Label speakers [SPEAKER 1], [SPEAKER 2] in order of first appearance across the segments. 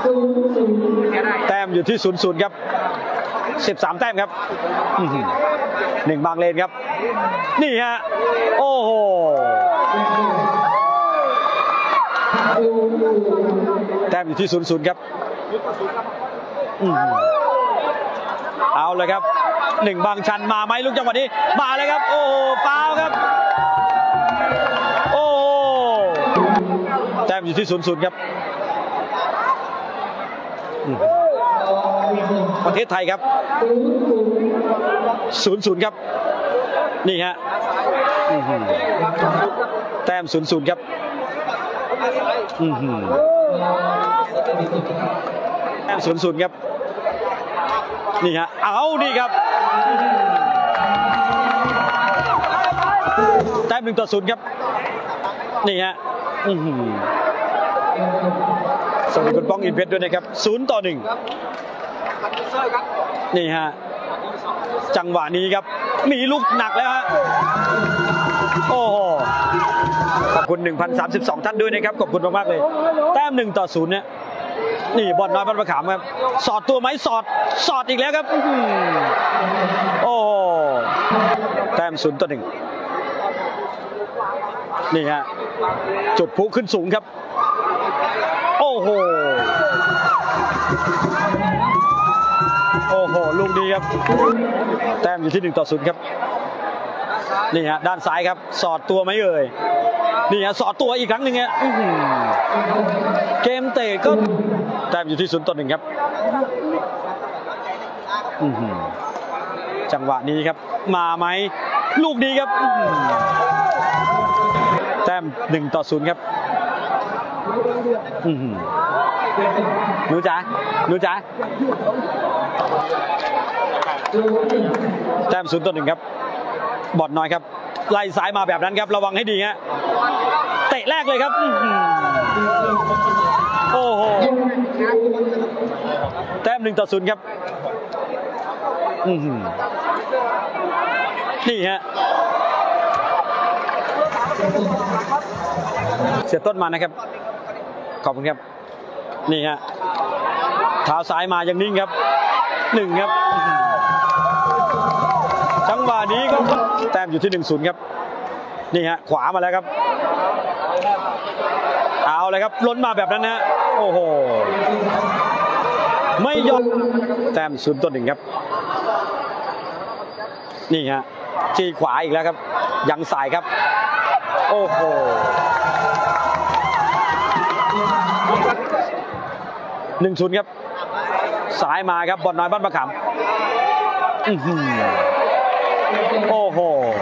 [SPEAKER 1] แต้มอยู่ที่0-0ครับ13แต้มครับ1บางเลนครับนี่ฮะโอ้โหแต้มอยู่ที่0-0ครับเอาเลยครับ1บางชันมาไหมลูกจังหวะนี้มาเลยครับโอ้โหฟาวล์ครับโอ้แต้มอยู่ที่0-0ครับประเทศไทยครับ0-0ครับนี่ฮะแต้ม0-0ครับแต้ม0-0ครับนี่ฮะเอาดีครับแต้ม1-0ครับนี่ฮะสวัสดีคุณป้องอินเพชรด้วยนะครับ0-1นี่ฮะจังหวะนี้ครับมีลูกหนักแล้วฮะโอ้โหขอบคุณ 1,032 ท่านด้วยนะครับขอบคุณมากๆเลยแต้ม1-0เนี่ยนี่บอลน้อยบ้านมะขามครับสอดตัวไหมสอดอีกแล้วครับโอ้แต้ม0-1นี่ฮะจุดพลุขึ้นสูงครับโอ้โหลูกดีครับแต้มอยู่ที่1-0ครับนี่ฮะด้านซ้ายครับสอดตัวไหมเอ่ยนี่ฮะสอดตัวอีกครั้งหนึ่งฮะเกมเตะก็แต้มอยู่ที่0-1ครับจังหวะนี้ครับมาไหมลูกดีครับแต้ม1-0ครับหนูจ๋าแต้ม0-1ครับบอลน้อยครับไล่สายมาแบบนั้นครับระวังให้ดีฮะเตะแรกเลยครับโอ้โหแต้ม1-0ครับนี่ฮะเสียต้นมานะครับขอบคุณครับนี่ฮะเท้าซ้ายมายังนิ่งครับ1ครับจังหวะนี้ก็แต้มอยู่ที่1-0ครับนี่ฮะขวามาแล้วครับเอาเลยครับล้นมาแบบนั้นฮะโอ้โหไม่ยอมแต้ม0-1ครับนี่ฮะจี้ขวาอีกแล้วครับยังสายครับโอ้โห1-0ครับสายมาครับบอลน้อยบ้านมะขามโอ้โห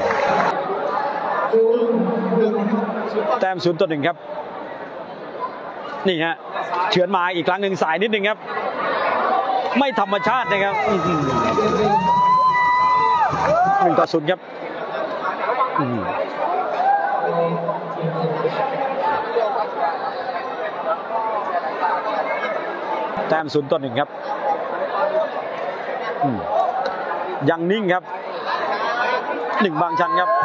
[SPEAKER 1] แต้ม0-1ครับนี่ฮะเฉือนมาอีกครั้งหนึ่งสายนิดหนึ่งครับไม่ธรรมชาตินะครับ1-0ครับแต้ม0-1ครับยังนิ่งครับ1บางชันครับ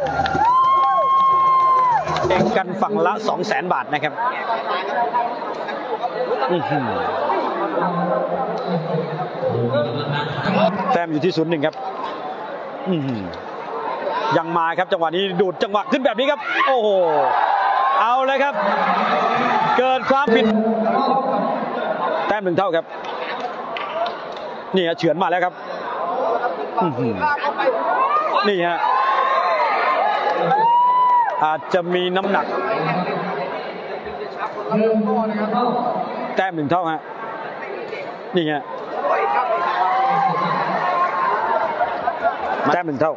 [SPEAKER 1] เองกันฝั่งละ 200,000 บาทนะครับแต้มอยู่ที่0-1ครับยังมาครับจังหวะนี้ดูดจังหวะขึ้นแบบนี้ครับโอ้โหเอาเลยครับเกิดความผิดแต้ม1 เท่าครับนี่ฮะเฉือนมาแล้วครับนี่ฮะอาจจะมีน้ำหนักแต้ม1 เท่าฮะนี่ฮะแต้ม1 เท่า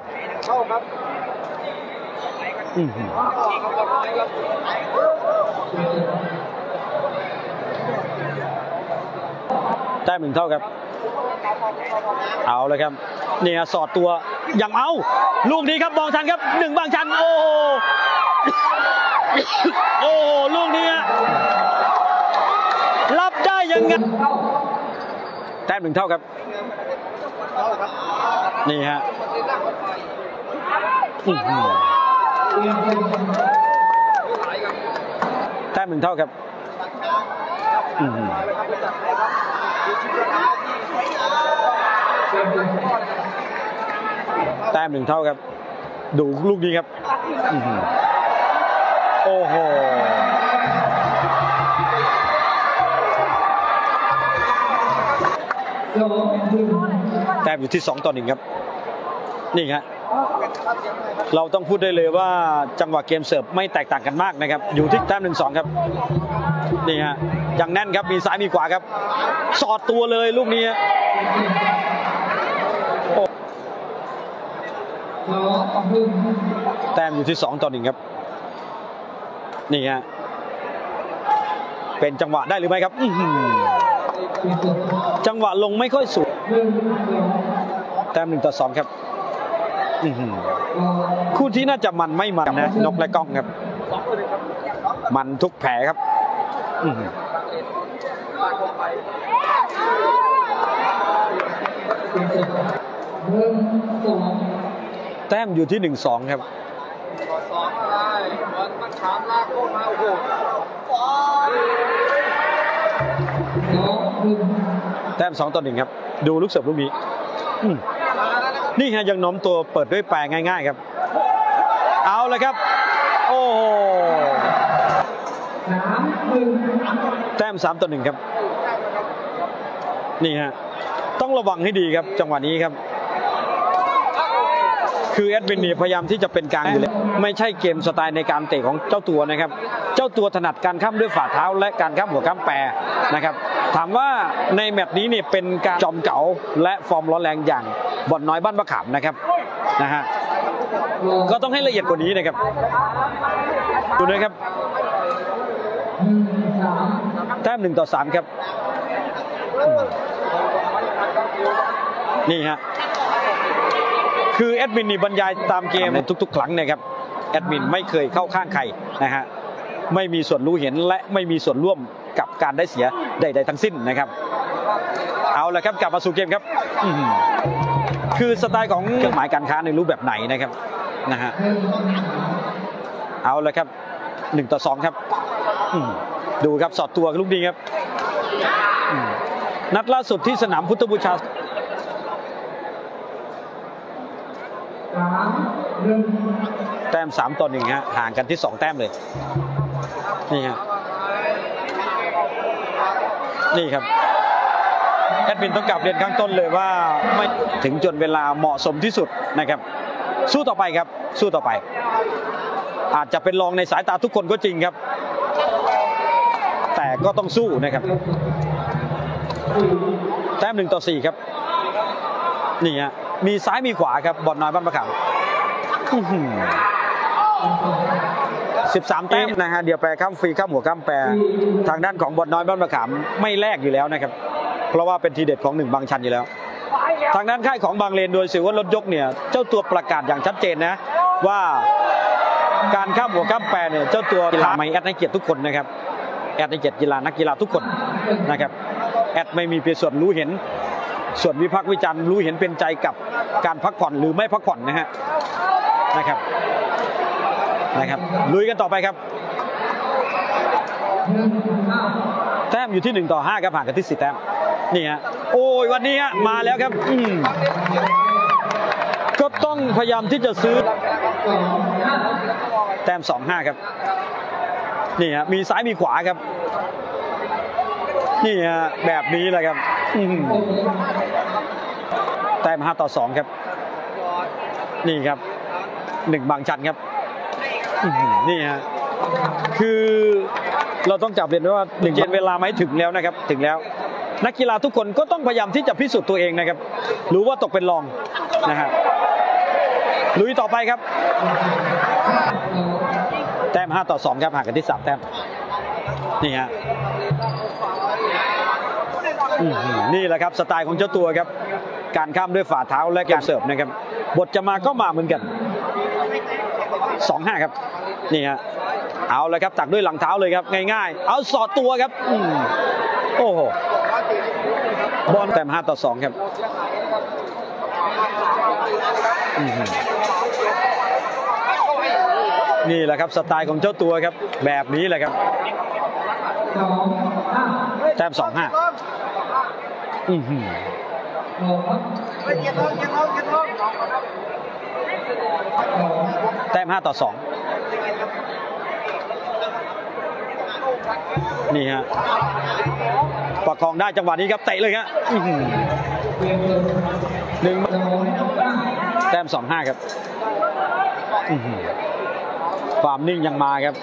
[SPEAKER 1] แต้ม1 เท่าครับเอาเลยครับเนี่ยสอดตัวยังเอาลูกนี้ครับมองทันครับ1บางชันโอ้โหลูกนี้รับได้ยังไงแต้ม1 เท่าครับนี่ฮะแต้ม1 เท่าครับแต้ม1 เท่าครับดูลูกนี้ครับโอ้โหแต้มอยู่ที่2-1ครับนี่ครับเราต้องพูดได้เลยว่าจังหวะเกมเสิร์ฟไม่แตกต่างกันมากนะครับอยู่ที่แต้ม1-2ครับนี่ฮะยังแน่นครับมีซ้ายมีขวาครับสอดตัวเลยลูกนี้แต้มอยู่ที่2-1ครับนี่ฮะเป็นจังหวะได้หรือไม่ครับจังหวะลงไม่ค่อยสูงแต้ม1-2ครับคู่ที่น่าจะมันไม่มันนะนกและก้องครับมันทุกแผลครับแต้มอยู่ที่1-2ครับแต้ม2-1ครับดูลูกเสิร์ฟลูกนี้นี่ฮะยังโน้มตัวเปิดด้วยแปรง่ายๆครับเอาเลยครับโอ้โหแต้ม3-1ครับนี่ฮะต้องระวังให้ดีครับจังหวะนี้ครับคือแอดวินเนี่ยพยายามที่จะเป็นกลางอยู่เลยไม่ใช่เกมสไตล์ในการเตะของเจ้าตัวนะครับเจ้าตัวถนัดการข้ามด้วยฝ่าเท้าและการข้ามหัวข้ามแปรนะครับถามว่าในแมตช์นี้เนี่ยเป็นการจอมเก๋าและฟอร์มร้อนแรงอย่างบ่อนน้อยบ้านมะขามนะครับนะฮะก็ต้องให้ละเอียดกว่านี้นะครับดูนะครับแต้ม1-3ครับนี่ฮะคือแอดมินนี่บรรยายตามเกมในทุกๆครั้งนะครับแอดมินไม่เคยเข้าข้างใครนะฮะไม่มีส่วนรู้เห็นและไม่มีส่วนร่วมกับการได้เสียใดๆทั้งสิ้นนะครับเอาละครับกลับมาสู่เกมครับคือสไตล์ของเครื่องหมายการค้าในรูปแบบไหนนะครับนะฮะเอาละครับ1-2ครับดูครับสอดตัวลูกนี้ครับนัดล่าสุดที่สนามพุทธบูชาแต้ม3-1ฮะห่างกันที่2 แต้มเลยนี่ฮะนี่ครับแอดมินต้องกลับเรียนข้างต้นเลยว่าไม่ถึงจนเวลาเหมาะสมที่สุดนะครับสู้ต่อไปครับสู้ต่อไปอาจจะเป็นรองในสายตาทุกคนก็จริงครับแต่ก็ต้องสู้นะครับแต้ม1-4ครับนี่ฮะมีซ้ายมีขวาครับบ่อนน้อยบ้านมะขาม13 แต้มนะฮะเดี๋ยวแปรข้ามฟรีข้ามหัวข้ามแปรทางด้านของบ่อนน้อยบ้านมะขามไม่แลกอยู่แล้วนะครับเพราะว่าเป็นทีเด็ดของ1บางชันอยู่แล้วทางด้านค่ายของบางเลนโดยศิวรถยกเนี่ยเจ้าตัวประกาศอย่างชัดเจนนะว่าการข้ามหัวข้ามแปรเนี่ยเจ้าตัวกีฬาไม่แอดให้เกียรติทุกคนนะครับแอดให้เกียรติกีฬานักกีฬาทุกคนนะครับแอดไม่มีเพียงส่วนรู้เห็นส่วนวิพากษ์วิจารณ์รู้เห็นเป็นใจกับการพักผ่อนหรือไม่พักผ่อนนะครับลุยกันต่อไปครับแต้มอยู่ที่1-5ครับห่างกันที่10 แต้มนี่ฮะโอ้ยวันนี้ฮะมาแล้วครับก็ต้องพยายามที่จะซื้อแต้ม2-5ครับนี่ฮะมีซ้ายมีขวาครับนี่ฮะแบบนี้แหละครับแต้ม5-2ครับนี่ครับ1บางชันครับนี่ฮะคือเราต้องจับเรียนว่า1เกณฑ์เวลาไม่ถึงแล้วนะครับถึงแล้วนักกีฬาทุกคนก็ต้องพยายามที่จะพิสูจน์ตัวเองนะครับรู้ว่าตกเป็นรองนะฮะลุยต่อไปครับแต้ม5-2ครับห่างกันที่3 แต้มนี่ฮะนี่แหละครับสไตล์ของเจ้าตัวครับการข้ามด้วยฝ่าเท้าและการเสิร์ฟนะครับบทจะมาก็มาเหมือนกัน2-5ครับนี่ฮะเอาเลยครับตักด้วยหลังเท้าเลยครับง่ายๆเอาสอดตัวครับโอ้โหบอลแต้ม5-2ครับนี่แหละครับสไตล์ของเจ้าตัวครับแบบนี้แหละครับแต้ม2-5แต้ม5-2นี่ฮะประคองได้จังหวะนี้ครับเตะเลยครับแต้ม2-5ครับความนิ่งยังมาครับ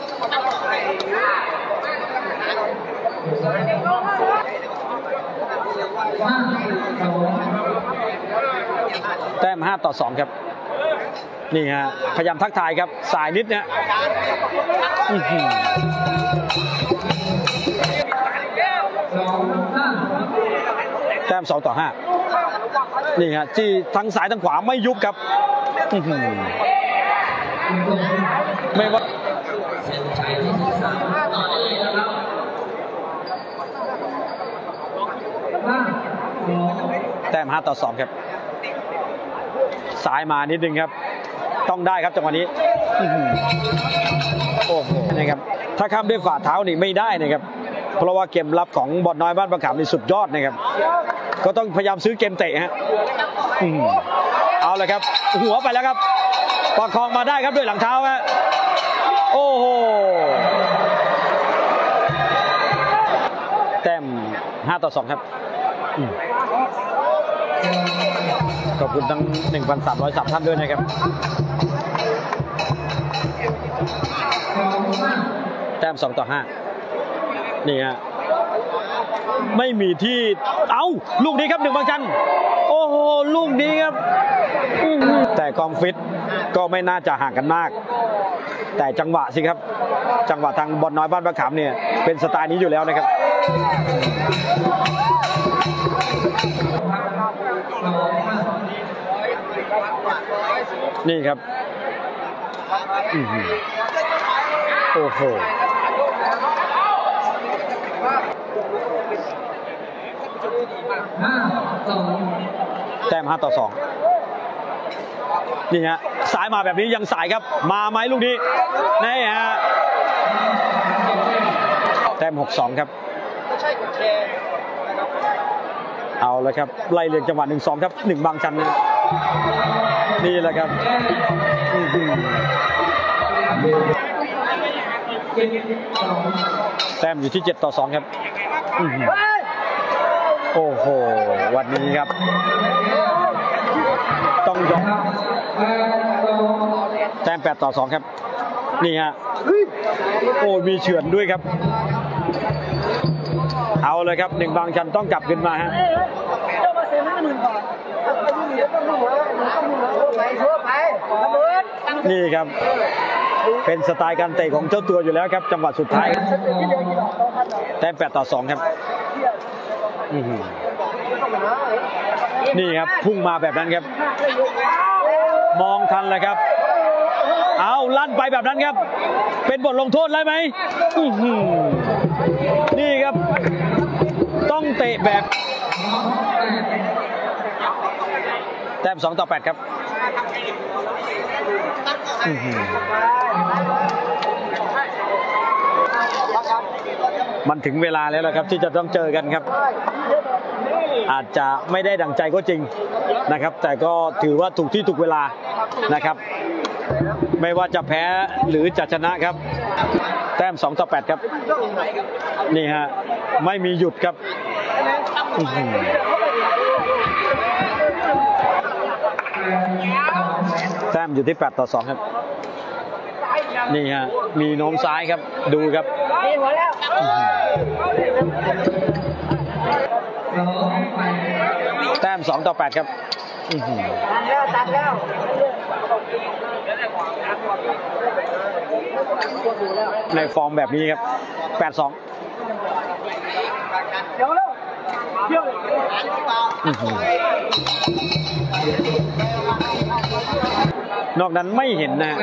[SPEAKER 1] แต้ม5-2ครับนี่ฮะพยายามทักทายครับสายนิดเนี่ยแต้ม2-5นี่ฮะที่ทั้งซ้ายทั้งขวาไม่ยุบครับไม่ว่าแต้ม5-2ครับซ้ายมานิดนึงครับต้องได้ครับจังหวะนี้โอ้โหนะครับถ้าข้ามด้วยฝ่าเท้านี่ไม่ได้นะครับเพราะว่าเกมรับของบอลน้อยบ้านประขามนี่สุดยอดนะครับก็ต้องพยายามซื้อเกมเตะฮะเอาเลยครับหัวไปแล้วครับประคองมาได้ครับด้วยหลังเท้าฮะโอ้โหแต้ม5-2ครับขอบคุณทั้ง 1,303 ท่านด้วยนะครับแต้ม2-5นี่ฮะไม่มีที่ลูกนี้ครับ1 บางจันโอ้โหลูกนี้ครับแต่ความฟิตก็ไม่น่าจะห่างกันมากแต่จังหวะสิครับจังหวะทางบอลน้อยบ้านประขามเนี่ยเป็นสไตล์นี้อยู่แล้วนะครับนี่ครับโอ้โหแต้ม5-2นี่ฮะสายมาแบบนี้ยังสายครับมาไหมลูกนี้นี่ฮะแต้ม6-2ครับเอาเลยครับไล่เรียงจังหวะ 1-2 ครับ1 บางจันนะนี่แหละครับแต้มอยู่ที่7-2ครับโอ้โหวันนี้ครับต้องยกแต้ม8-2ครับนี่ฮะโอ้มีเฉือนด้วยครับเอาเลยครับ1 บางชันต้องกลับขึ้นมาฮะนี่ครับเป็นสไตล์การเตะของเจ้าตัวอยู่แล้วครับจังหวะสุดท้ายแต้ม8-2ครับนี่ครับพุ่งมาแบบนั้นครับมองทันเลยครับเอาลั่นไปแบบนั้นครับเป็นบทลงโทษได้ไหมนี่ครับต้องเตะแบบแต้ม2-8ครับมันถึงเวลาแล้วแหละครับที่จะต้องเจอกันครับอาจจะไม่ได้ดั่งใจก็จริงนะครับแต่ก็ถือว่าถูกที่ถูกเวลานะครับไม่ว่าจะแพ้หรือจะชนะครับแต้ม2-8ครับนี่ฮะไม่มีหยุดครับแต้มอยู่ที่8-2ครับนี่ฮะมีโน้มซ้ายครับดูครับแต้ม2-8ครับตัดแล้วในฟอร์มแบบนี้ครับ8-2นอกนั้นไม่เห็นนะ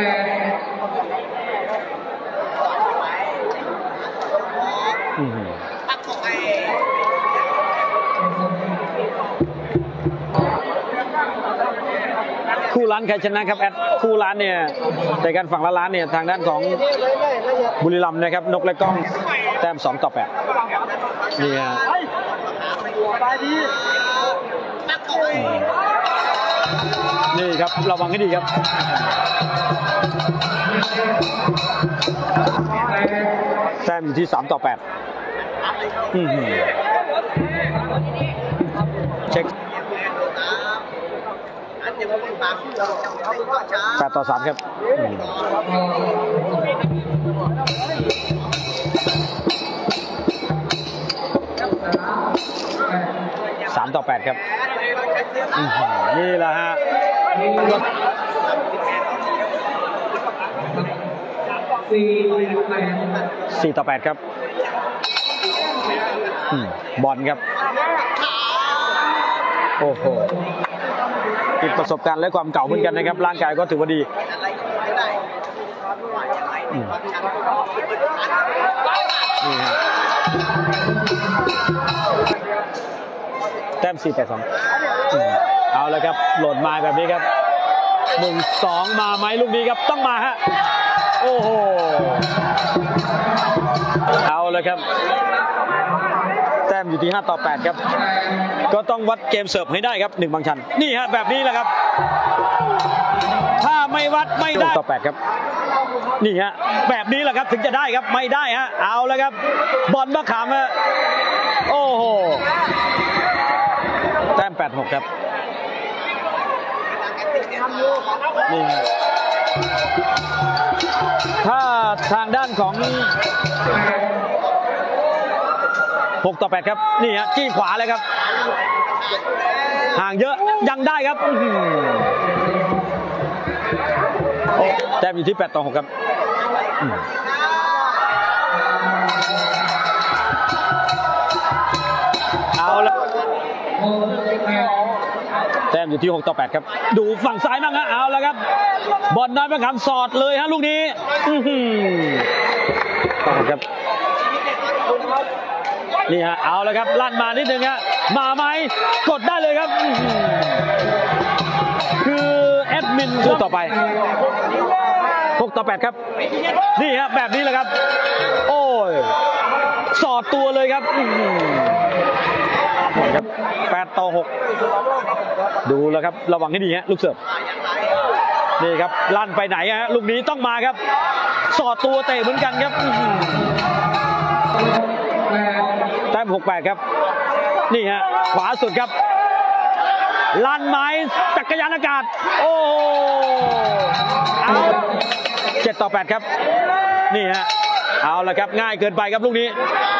[SPEAKER 1] คู่ร้านใครชนะครับแอดคู่ร้านเนี่ยในการฝั่งละล้านเนี่ยทางด้านของบุรีรัมย์นะครับนกและกล้องแต้ม2-8นี่ฮะนี่ครับระวังให้ดีครับแต้มอยู่ที่3-8เช็ค8-3ครับ3-8ครับนี่แหละฮะ4-8ครับบอลครับโอ้โหมีประสบการณ์และความเก่าเหมือนกันนะครับร่างกายก็ถือว่าดีนี่ฮะแต้ม4-2เอาเลยครับโหลดมาแบบนี้ครับ1-2มาไหมลูกนี้ครับต้องมาฮะโอ้โหเอาเลยครับแต้มอยู่ที่5-8ครับก็ต้องวัดเกมเสิร์ฟให้ได้ครับ1บางชันนี่ฮะแบบนี้แหละครับถ้าไม่วัดไม่ได้8ครับนี่ฮะแบบนี้แหละครับถึงจะได้ครับไม่ได้ฮะเอาเลยครับบอลมะขามฮะโอ้โหแต้ม8-6ครับนี่ฮะถ้าทางด้านของ6-8ครับนี่ฮะจี้ขวาเลยครับห่างเยอะยังได้ครับแต้มอยู่ที่8-6ครับเอาละแต้มอยู่ที่6-8ครับดูฝั่งซ้ายบ้างฮะเอาละครับบอลน้อยมะขามสอดเลยฮะลูกนี้ครับนี่ฮะเอาละครับลั่นมานิดนึงฮะมาไหมกดได้เลยครับคือแอดมินคู่ต่อไป6-8ครับนี่ฮะแบบนี้แหละครับโอ้ยสอดตัวเลยครับครับ8-6ดูแล้วครับระวังให้ดีฮะลูกเสิร์ฟนี่ครับลั่นไปไหนฮะลูกนี้ต้องมาครับสอดตัวเตะเหมือนกันครับแต้ม6-8ครับนี่ฮะขวาสุดครับลั่นไม้จักรยานอากาศโอ้เอา7-8ครับนี่ฮะเอาละครับง่ายเกินไปครับลูกนี้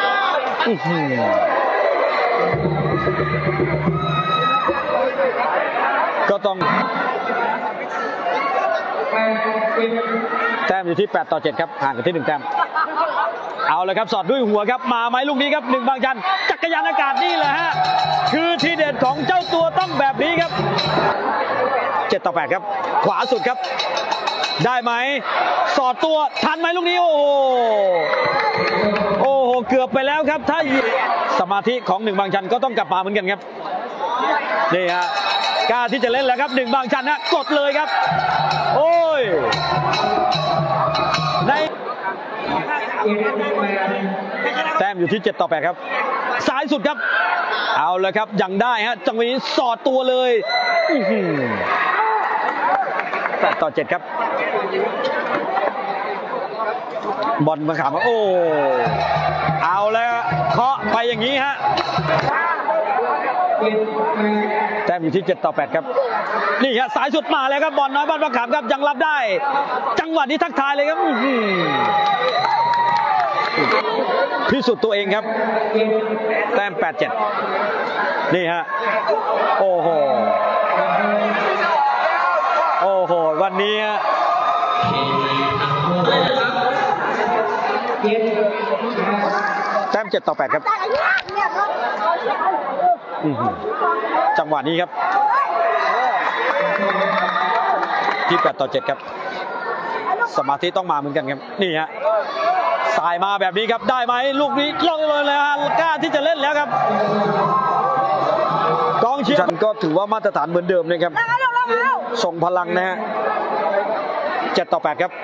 [SPEAKER 1] ก็ต้องแต้มอยู่ที่8-7ครับห่างกันที่1แต้มเอาเลยครับสอดด้วยหัวครับมาไหมลูกนี้ครับ1บางชันจักรยานอากาศนี่แหละฮะคือทีเด็ดของเจ้าตัวต้องแบบนี้ครับ7-8ครับขวาสุดครับได้ไหมสอดตัวทันไหมลูกนี้โอ้โหเกือบไปแล้วครับถ้าสมาธิของ1บางชันก็ต้องกลับมาเหมือนกันครับนี่ฮะกล้าที่จะเล่นแล้วครับ1บางชันนะกดเลยครับโอ้ยในแต้มอยู่ที่7-8ครับซ้ายสุดครับเอาเลยครับยังได้ฮะจังหวะนี้สอดตัวเลย8-7ครับบอลมาขามโอ้เอาแล้วเคาะไปอย่างนี้ฮะแต้มอยู่ที่7-8ครับนี่ฮะสายสุดมาแล้วครับบอลน้อยบ้านมะขามครับยังรับได้จังหวะนี้ทักทายเลยครับพิสูจน์ตัวเองครับแต้ม8-7นี่ฮะโอ้โหวันนี้แต้ม7-8ครับจังหวะนี้ครับที่8-7ครับสมาธิต้องมาเหมือนกันครับนี่ฮะสายมาแบบนี้ครับได้ไหมลูกนี้ลงเลยแล้วกล้าที่จะเล่นแล้วครับกองเชียร์ก็ถือว่ามาตรฐานเหมือนเดิมนะครับส่งพลังนะฮะ7-8ครับ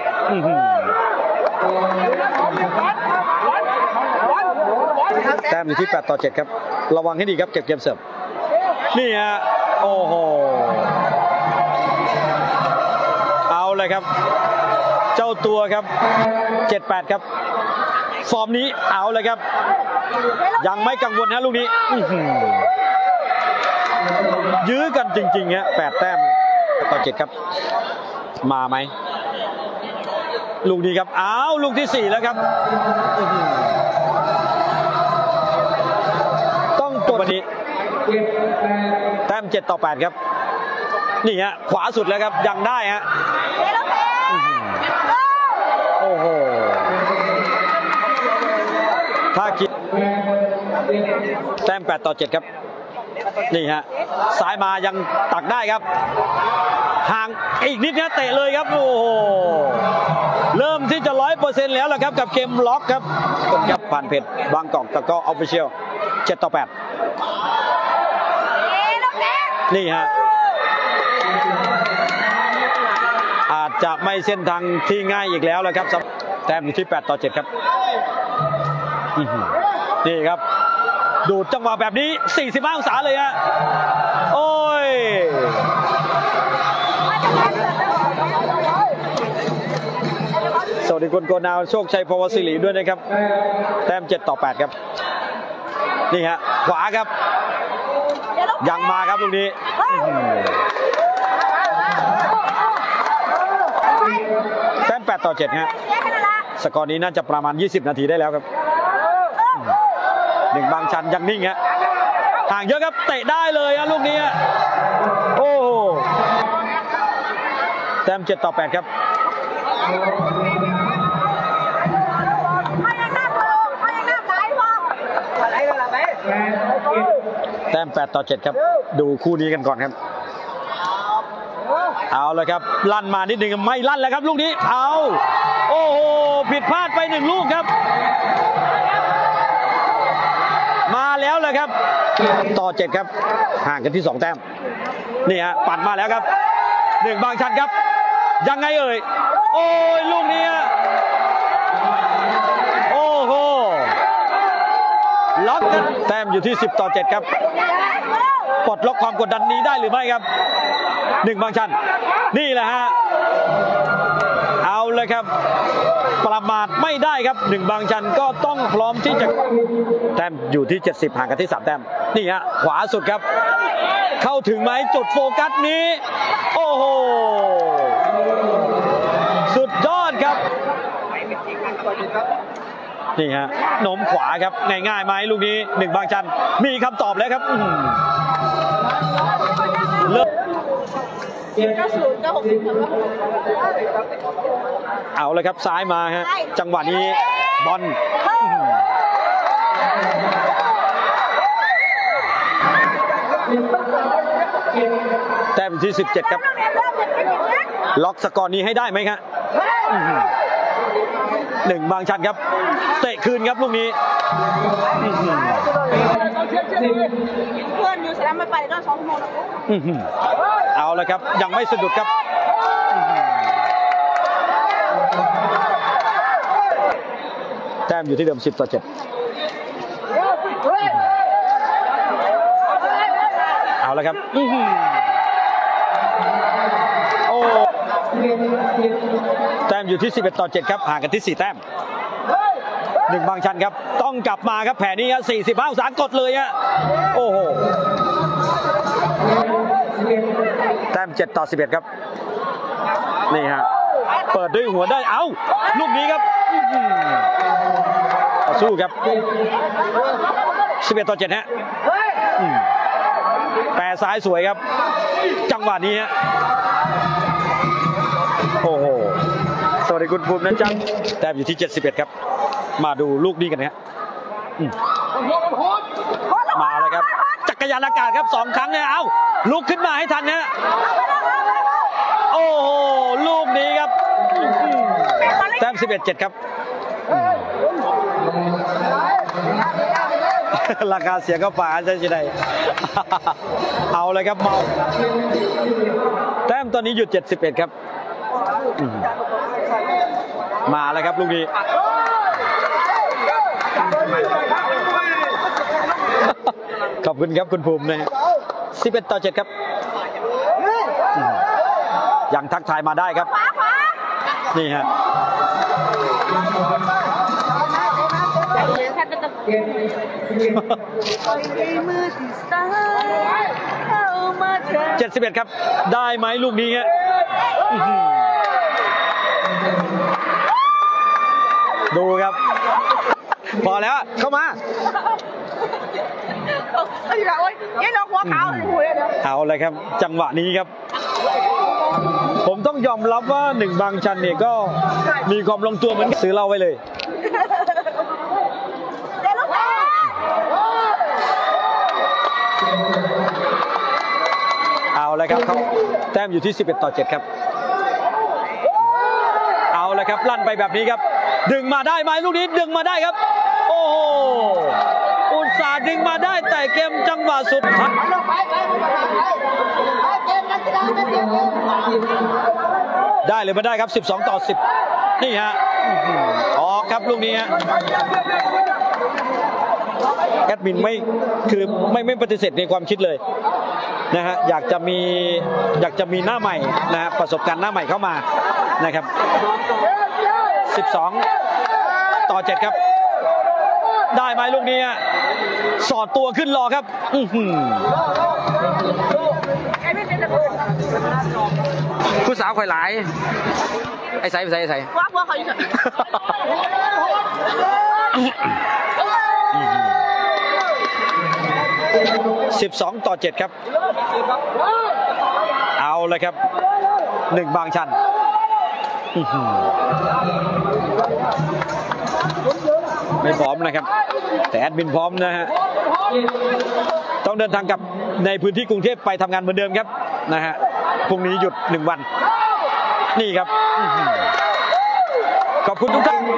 [SPEAKER 1] แต้มอยู่ที่8-7ครับระวังให้ดีครับเก็บเกมเสิร์ฟนี่ฮะโอ้โหเอาเลยครับเจ้าตัวครับ7-8ครับฟอร์มนี้เอาเลยครับยังไม่กังวลนะลูกนี้ยื้อกันจริงๆฮะ8 แต้มต่อ 7ครับมาไหมลูกนี้ครับอ้าวลูกที่4แล้วครับต้องตัวนี้แต้ม7-8ครับนี่ฮะขวาสุดแล้วครับยังได้ฮะโอ้โหถ้าคิดแต้ม8-7ครับนี่ฮะซ้ายมายังตักได้ครับห่างอีกนิดนะเตะเลยครับโอ้โหเริ่มที่จะ100%แล้วแหละครับกับเกมล็อกครับกับผ่านเพจบางกอกตะก้อออฟฟิเชียล7-8นี่ฮะอาจจะไม่เส้นทางที่ง่ายอีกแล้วแหละครับแต้มอยู่ที่8-7ครับนี่ครับดูดจังหวะแบบนี้45 องศาเลยฮะโอ้ยสวัสดีคุณโกนาวโชคชัยพวศิริด้วยนะครับแต้ม7-8ครับนี่ฮะขวาครับยังมาครับลูกนี้แต้ม8-7ฮะสกอร์นี้น่าจะประมาณ20 นาทีได้แล้วครับ1 บางชันยังนิ่งฮะห่างเยอะครับเตะได้เลยฮะลูกนี้โอ้แต้ม7-8ครับแต้ม8-7ครับดูคู่นี้กันก่อนครับเอาเลยครับลั่นมานิดนึงไม่ลั่นแล้วครับลูกนี้เอาโอ้โหผิดพลาดไป1 ลูกครับมาแล้วเลยครับต่อ7ครับห่างกันที่2 แต้มนี่ฮะปัดมาแล้วครับ1 บางชันครับยังไงเอ่ยโอ้ยลูกนี้โอ้โหล็อกกันแต้มอยู่ที่10-7ครับปลดล็อกความกดดันนี้ได้หรือไม่ครับ1 บางชันนี่แหละฮะเอาเลยครับประมาทไม่ได้ครับ1 บางชันก็ต้องพร้อมที่จะแต้มอยู่ที่70ห่างกันที่3 แต้มนี่ฮะขวาสุดครับเข้าถึงไหมจุดโฟกัสนี้โอ้โหสุดยอดครับนี่ฮะหนมขวาครับง่ายๆไหมลูกนี้1 บางชันมีคำตอบแล้วครับเลิกเอาเลยครับซ้ายมาฮะจังหวะนี้บอลแต้มที่17ครับล็อกสกอร์นี้ให้ได้ไหมครับ1 บางชันครับเตะคืนครับลูกนี้เพื่อนอยู่สนามไม่ไปก็2 ชั่วโมงเอาเลยครับยังไม่สะดุดครับแต้มอยู่ที่เดิม10-7เอาเลยครับโอ้แต้มอยู่ที่11-7ครับห่างกันที่4 แต้ม1 บางชันครับต้องกลับมาครับแผนนี้ครับ45 องศากดเลยฮะโอ้โหแต้ม7-11ครับนี่ฮะเปิดด้วยหัวได้เอ้าลูกนี้ครับสู้ครับ11-7ฮะแต่ซ้ายสวยครับจังหวะนี้ฮะโอ้โหสวัสดีคุณภูมินะจ๊ะแต้มอยู่ที่71ครับมาดูลูกนี้กันนะฮะมาเลยครับจักรยานอากาศครับ2 ครั้งเนี่ยเอ้าลุกขึ้นมาให้ทันนะโอ้โหลูกนี้ครับแต้ม11-7ครับราคาเสียก็ป่าใช่ไหมเอาเลยครับเมาต้มตอนนี้หยุด71ครับมาแล้วครับลูกนี้ขอบคุณครับคุณภูมินะ11-7ครับยังทักทายมาได้ครับนี่ฮะ71ครับได้ไหมลูกนี้ฮะดูครับพอแล้วเข้ามาเอาเลยครับจังหวะนี้ครับผมต้องยอมรับว่าหนึ่งบางชันเนี่ยก็มีความลงตัวเหมือนซื้อเหล้าไว้เลยเอาเลยครับเขาแต้มอยู่ที่11-7ครับเอาเลยครับลั่นไปแบบนี้ครับดึงมาได้ไหมลูกนี้ดึงมาได้ครับโอ้โหอุตส่าห์ดึงมาได้แต่เกมจังหวะสุดท้ายได้หรือไม่ได้ครับ12-10นี่ฮะออกครับลูกนี้ฮะแอดมินคือไม่ปฏิเสธในความคิดเลยนะฮะอยากจะมีหน้าใหม่นะฮะประสบการณ์หน้าใหม่เข้ามานะครับ12-7ครับได้ไหมลูกนี้สอดตัวขึ้นรอครับผู้สาวข่อยหลายไอ้ใส่ว่าพวกเขาอยู่ไหน12-7ครับเอาเลยครับ1บางชันไม่พร้อมนะครับแต่แอดมินพร้อมนะฮะต้องเดินทางกลับในพื้นที่กรุงเทพไปทำงานเหมือนเดิมครับนะฮะพรุ่งนี้หยุด1วันนี่ครับขอบคุณทุกท่าน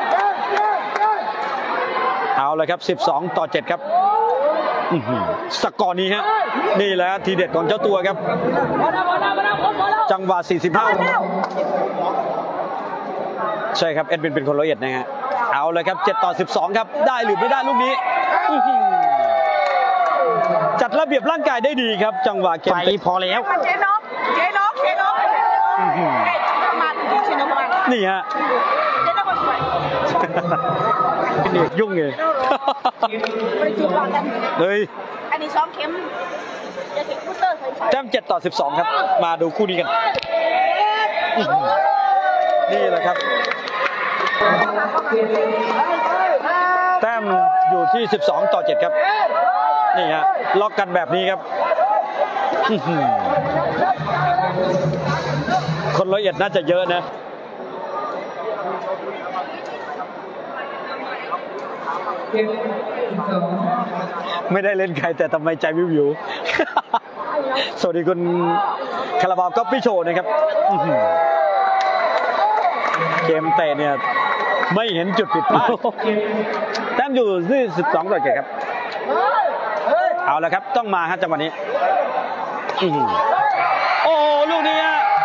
[SPEAKER 1] เอาเลยครับ12-7ครับสกอร์นี้ฮะนี่แหละทีเด็ดของเจ้าตัวครับจังหวะ45ใช่ครับเอ็ดวินเป็นคนละเอียดนะฮะเอาเลยครับ7-12ครับได้หรือไม่ได้ลูกนี้จัดระเบียบร่างกายได้ดีครับจังหวะเกมไปพอแล้วนี่ฮะเด็กยุ่งเลยเฮ้ยอันนี้ซ้อมเข้มแต้ม7-12ครับมาดูคู่นี้กันนี่แหละครับแต้มอยู่ที่12-7ครับนี่ฮะล็อกกันแบบนี้ครับคนละเอียดน่าจะเยอะนะไม่ได้เล่นใครแต่ทำไมใจวิวสวัสดีคุณคาราบาวก็พี่โชว์นะครับเกมเตะเนี่ยไม่เห็นจุดผิดพลาดแต้มอยู่ที่12-7ครับเอาละครับต้องมาฮะจังหวะนี้โอ้ลูกนี้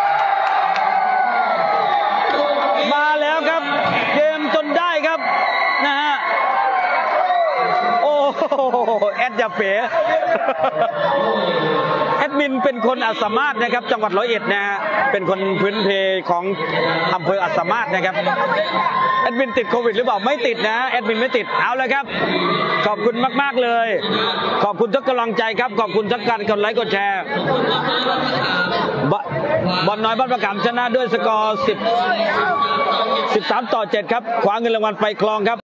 [SPEAKER 1] มาแล้วครับเกมจนได้ครับนะฮะโอ้แอดอย่าเป๋แอดมินเป็นคนอัสสามารถนะครับจังหวัด101นะฮะเป็นคนพื้นเพของอำเภออัสสามารถนะครับแอดมินติดโควิดหรือเปล่าไม่ติดนะแอดมินไม่ติดเอาเลยครับขอบคุณมากๆเลยขอบคุณทุกกำลังใจครับขอบคุณทุกการกดไลค์กดแชร์บอลน้อยบ้านประกำชนะด้วยสกอร์13-7ครับคว้าเงินรางวัลไปครองครับ